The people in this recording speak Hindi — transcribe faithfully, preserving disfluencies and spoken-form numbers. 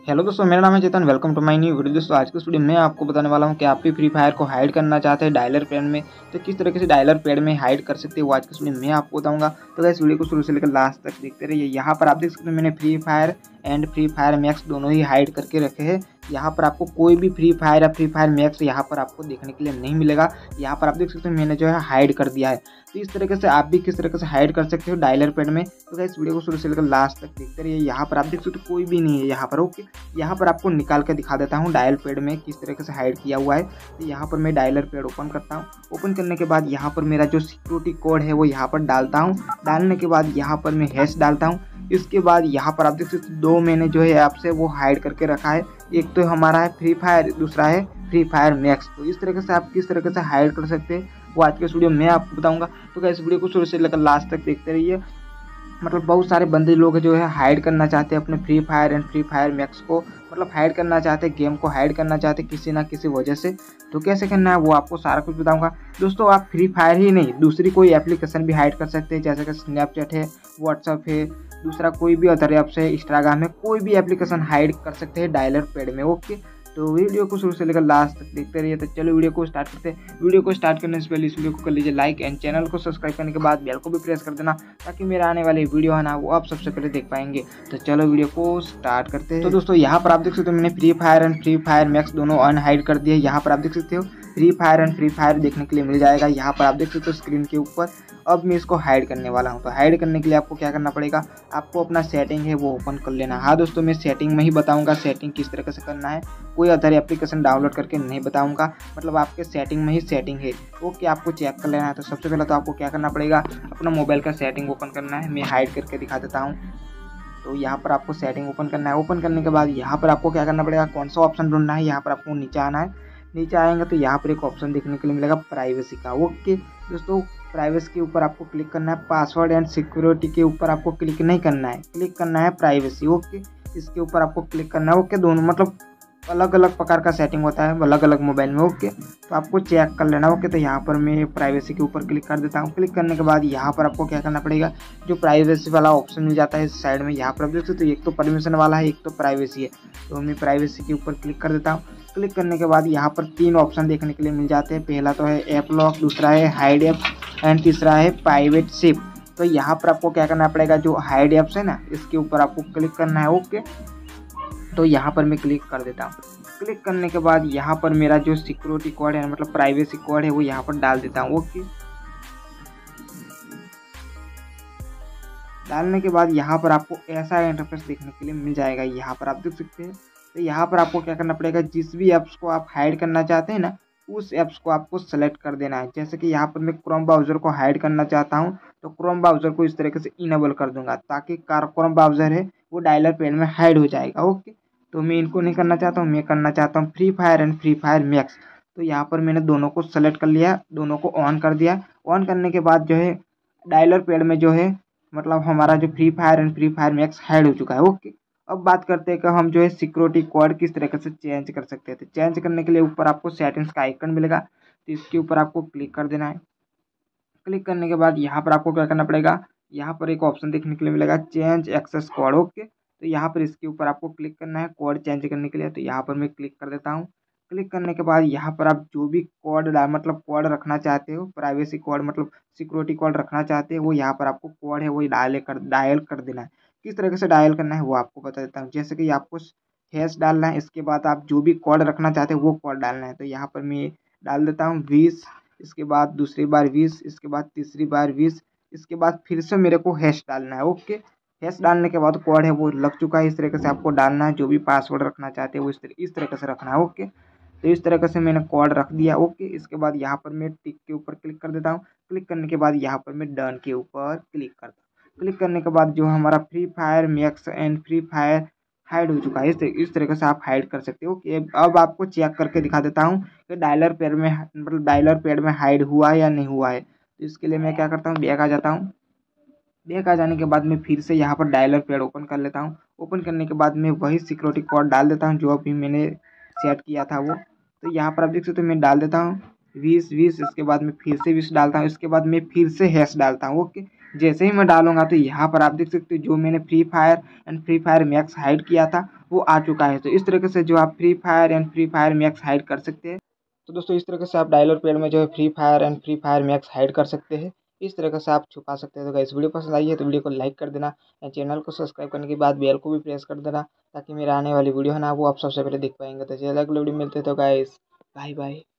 हेलो दोस्तों, मेरा नाम है Chetan. Welcome to my new video. दोस्तों आज के इस वीडियो में मैं आपको बताने वाला हूं कि आप भी फ्री फायर को हाइड करना चाहते हैं डायलर पैड में, तो किस तरीके से डायलर पैड में हाइड कर सकते हैं वो आज के इस वीडियो में मैं आपको बताऊंगा। तो गाइस वीडियो को शुरू से लेकर लास्ट तक देखते रहिए। यहाँ पर आप देख सकते हैं मैंने free fire and free fire max दोनों ही हाइड करके रखे हैं। यहाँ पर आपको कोई भी फ्री फायर या फ्री फायर मैक्स यहाँ पर आपको देखने के लिए नहीं मिलेगा। यहाँ पर आप देख सकते हैं मैंने जो है हाइड कर दिया है। तो इस तरीके से आप भी किस तरीके से हाइड कर सकते हो डायलर पैड में, तो गाइस वीडियो को शुरू से लेकर लास्ट तक देखते रहिए। यहाँ पर आप देख सकते हो कोई भी नहीं है यहाँ पर। ओके, यहाँ पर आपको निकाल के दिखा देता हूँ डायल पैड में किस तरीके से हाइड किया हुआ है। तो यहाँ पर मैं डायलर पैड ओपन करता हूँ। ओपन करने के बाद यहाँ पर मेरा जो सिक्योरिटी कोड है वो यहाँ पर डालता हूँ। डालने के बाद यहाँ पर मैं हैश डालता हूँ। इसके बाद यहाँ पर आप देख सकते दो मैंने जो है ऐप से वो हाइड करके रखा है। एक तो हमारा है फ्री फायर, दूसरा है फ्री फायर मैक्स। तो इस तरीके से आप किस तरीके से हाइड कर सकते हैं वो आज के वीडियो में आपको बताऊंगा। तो क्या इस वीडियो को शुरू से लेकर लास्ट तक देखते रहिए। मतलब बहुत सारे बंदे लोग जो है हाइड करना चाहते हैं अपने free fire and free fire max को, मतलब हाइड करना चाहते हैं, गेम को हाइड करना चाहते हैं किसी ना किसी वजह से। तो कैसे करना है वो आपको सारा कुछ बताऊंगा। दोस्तों आप फ्री फायर ही नहीं दूसरी कोई एप्लीकेशन भी हाइड कर सकते हैं, जैसे कि स्नैपचैट है, व्हाट्सअप है, दूसरा कोई भी अदर ऐप्स है, इंस्टाग्राम है, कोई भी एप्लीकेशन हाइड कर सकते हैं डायलर पैड में। ओके, तो वीडियो को शुरू से लेकर लास्ट तक देखते रहिए। तो चलो वीडियो को स्टार्ट करते हैं। वीडियो को स्टार्ट करने से पहले इस वीडियो को कर लीजिए लाइक एंड चैनल को सब्सक्राइब करने के बाद बेल को भी प्रेस कर देना, ताकि मेरा आने वाली वीडियो है ना वो आप सबसे पहले देख पाएंगे। तो चलो वीडियो को स्टार्ट करते हैं। तो दोस्तों यहाँ पर आप देख सकते हो मैंने free fire and free fire max दोनों अनहाइड कर दिए। यहाँ पर आप देख सकते हो free fire and free fire देखने के लिए मिल जाएगा। यहाँ पर आप देख सकते हो स्क्रीन के ऊपर। अब मैं इसको हाइड करने वाला हूँ। तो हाइड करने के लिए आपको क्या करना पड़ेगा, आपको अपना सेटिंग है वो ओपन कर लेना। हाँ दोस्तों, मैं सेटिंग में ही बताऊंगा सेटिंग किस तरीके से करना है, कोई अदर एप्लीकेशन डाउनलोड करके नहीं बताऊंगा। मतलब आपके सेटिंग में ही सेटिंग है। ओके, आपको चेक कर लेना है। तो सबसे पहले तो आपको क्या करना पड़ेगा, अपना मोबाइल का सेटिंग ओपन करना है। मैं हाइड करके दिखा देता हूँ। तो यहाँ पर आपको सेटिंग ओपन करना है। ओपन करने के बाद यहाँ पर आपको क्या करना पड़ेगा, कौन सा ऑप्शन ढूंढना है, यहाँ पर आपको नीचे आना है। नीचे आएंगे तो यहाँ पर एक ऑप्शन देखने के लिए मिलेगा प्राइवेसी का। ओके दोस्तों, प्राइवेसी के ऊपर आपको क्लिक करना है। पासवर्ड एंड सिक्योरिटी के ऊपर आपको क्लिक नहीं करना है, क्लिक करना है प्राइवेसी। ओके, इसके ऊपर आपको क्लिक करना है। ओके, दोनों मतलब अलग अलग प्रकार का सेटिंग होता है अलग अलग मोबाइल में। ओके, तो आपको चेक कर लेना। ओके, तो यहाँ पर मैं प्राइवेसी के ऊपर क्लिक कर देता हूँ। क्लिक करने के बाद यहाँ पर आपको क्या करना पड़ेगा, जो प्राइवेसी वाला ऑप्शन मिल जाता है इस साइड में, यहाँ पर आप देख सकते हो एक तो परमिशन वाला है, एक तो प्राइवेसी है। तो मैं प्राइवेसी के ऊपर क्लिक कर देता हूँ। क्लिक करने के बाद यहाँ पर तीन ऑप्शन देखने के लिए मिल जाते हैं। पहला तो है ऐप लॉक, दूसरा है हाइड ऐप एंड तीसरा है प्राइवेट शिप। तो यहाँ पर आपको क्या करना पड़ेगा, जो हाइड ऐप्स है ना इसके ऊपर आपको क्लिक करना है। ओके, तो यहाँ पर मैं क्लिक कर देता हूँ। क्लिक करने के बाद यहाँ पर मेरा जो सिक्योरिटी कोड है मतलब प्राइवेसी कोड है वो यहाँ पर डाल देता हूँ। ओके, डालने के बाद यहाँ पर आपको ऐसा इंटरफेस देखने के लिए मिल जाएगा। यहाँ पर आप देख सकते हैं। तो यहाँ पर आपको क्या करना पड़ेगा, जिस भी ऐप्स को आप हाइड करना चाहते हैं ना उस ऐप्स को आपको सेलेक्ट कर देना है। जैसे कि यहाँ पर मैं क्रोम ब्राउज़र को हाइड करना चाहता हूँ, तो क्रोम ब्राउज़र को इस तरीके से इनेबल कर दूंगा, ताकि क्रोम ब्राउज़र है वो डायलर पैड में हाइड हो जाएगा। ओके, तो मैं इनको नहीं करना चाहता हूँ, मैं करना चाहता हूँ free fire and free fire max. तो यहाँ पर मैंने दोनों को सेलेक्ट कर लिया, दोनों को ऑन कर दिया। ऑन करने के बाद जो है डायलर पैड में जो है मतलब हमारा जो free fire and free fire max hide हो चुका है। ओके, अब बात करते हैं कि हम जो है सिक्योरिटी कोड किस तरीके से चेंज कर सकते हैं। तो चेंज करने के लिए ऊपर आपको सेटिंग्स का आइकन मिलेगा, तो इसके ऊपर आपको क्लिक कर देना है। क्लिक करने के बाद यहाँ पर आपको क्या करना पड़ेगा, यहाँ पर एक ऑप्शन देखने के लिए मिलेगा चेंज एक्सेस कोड। ओके, तो यहाँ पर इसके ऊपर आपको क्लिक करना है कोड चेंज करने के लिए। तो यहाँ पर मैं क्लिक कर देता हूँ। क्लिक करने के बाद यहाँ पर आप जो भी कोड मतलब कोड रखना चाहते हो, प्राइवेसी कोड मतलब सिक्योरिटी कोड रखना चाहते हो, वो यहाँ पर आपको कोड है वो डायल कर डायल कर देना है। किस तरह से डायल करना है वो आपको बता देता हूँ। जैसे कि आपको हैश डालना है, इसके बाद आप जो भी कोड रखना चाहते हो वो कोड डालना है। तो यहाँ पर मैं डाल देता हूँ बीस, इसके बाद दूसरी बार बीस, इसके बाद तीसरी बार बीस, इसके बाद फिर से मेरे को हैश डालना है। ओके, हैश डालने के बाद कोड है वो लग चुका है। इस तरीके से आपको डालना है, जो भी पासवर्ड रखना चाहते हैं वो इस तरह इस तरीके से रखना है। ओके, तो इस तरीके से मैंने कोड रख दिया। ओके, इसके बाद यहाँ पर मैं टिक के ऊपर क्लिक कर देता हूँ। क्लिक करने के बाद यहाँ पर मैं डन के ऊपर क्लिक करता हूँ। क्लिक करने के बाद जो हमारा free fire max and free fire hide हो चुका है। इस इस तरीके से आप हाइड कर सकते हो। ओके, अब आपको चेक करके दिखा देता हूँ कि डायलर पैड में मतलब डायलर पैड में हाइड हुआ है या नहीं हुआ है। तो इसके लिए मैं क्या करता हूँ, बैक आ जाता हूँ। बैक आ जाने के बाद मैं फिर से यहाँ पर डायलर पैड ओपन कर लेता हूँ। ओपन करने के बाद मैं वही सिक्योरिटी कोड डाल देता हूँ जो अभी मैंने सेट किया था वो। तो यहाँ पर आप देख सकते हो मैं डाल देता हूँ बीस बीस, इसके बाद मैं फिर से बीस डालता हूँ, इसके बाद मैं फिर से हैश डालता हूँ। ओके, जैसे ही मैं डालूंगा तो यहाँ पर आप देख सकते हो जो मैंने free fire and free fire max hide किया था वो आ चुका है। तो इस तरीके से जो आप free fire and free fire max hide कर सकते हैं। तो दोस्तों इस तरीके से आप डायलर पेड में जो है free fire and free fire max hide कर सकते हैं। इस तरीके से आप छुपा सकते हैं। तो गाइस वीडियो पसंद आई है तो वीडियो को लाइक कर देना एंड चैनल को सब्सक्राइब करने के बाद बेल को भी प्रेस कर देना ताकि मेरे आने वाली वीडियो है ना वो आप सबसे पहले देख पाएंगे। तो चलिए अगले वीडियो में मिलते हैं। तो गाइस बाय बाय।